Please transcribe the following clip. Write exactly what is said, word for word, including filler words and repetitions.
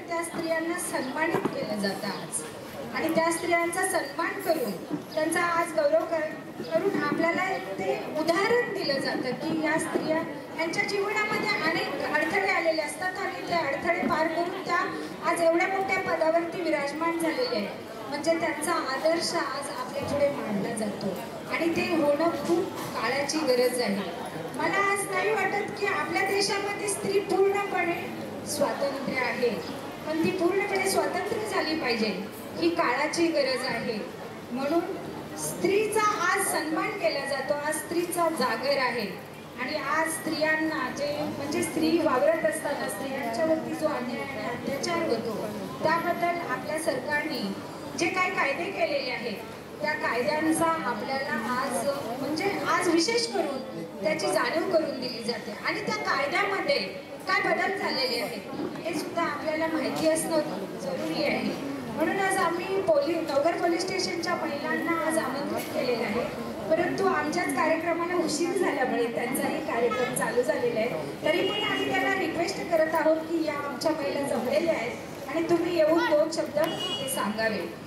त्या स्त्रियांना सन्मानित केलं जातं आज, आणि त्या स्त्रियांचा सन्मान करून त्यांचा आज गौरव कर करून आपल्याला ते उदाहरण दिलं जातं की या स्त्रिया यांच्या जीवनामध्ये अनेक अडथळे आलेले असतात आणि ते अडथळे पार करून त्या आज एवढ्या मोठ्या पदावरती विराजमान झालेले आहेत. म्हणजे त्यांचा आदर्श आज आपल्या पुढे मांडला जातो आणि ते होणं खूप काळाची गरज आहे. मला आज नाही वाटत की आपल्या देशामध्ये स्त्री पूर्णपणे स्वातंत्र्य आहे, पण ती पूर्णपणे स्वतंत्र झाली पाहिजे, ही काळाची गरज आहे. म्हणून स्त्रीचा आज सन्मान केला जातो, आज स्त्रीचा जागर आहे. आणि आज स्त्रियांना जे म्हणजे स्त्री वावरत असताना स्त्रियांच्यावरती जो अन्याय आणि अत्याचार होतो त्याबद्दल आपल्या सरकारने जे काही कायदे केलेले आहेत त्या कायद्यांचा आपल्याला आज म्हणजे आज विशेष करून त्याची जाणीव करून दिली जाते आणि त्या कायद्यामध्ये काय बदल झालेले आहेत हे सुद्धा आपल्याला माहिती असणं जरुरी आहे. म्हणून आज आम्ही पोलीस नगर पोलीस स्टेशनच्या महिलांना आज आमंत्रित केलेलं आहे, परंतु आमच्याच कार्यक्रमाला उशीर झाल्यामुळे त्यांचाही कार्यक्रम चालू झालेला आहे. तरी पण आम्ही त्यांना रिक्वेस्ट करत आहोत की या आमच्या महिला जमलेल्या आहेत आणि तुम्ही येऊन दोन शब्द ते सांगावे.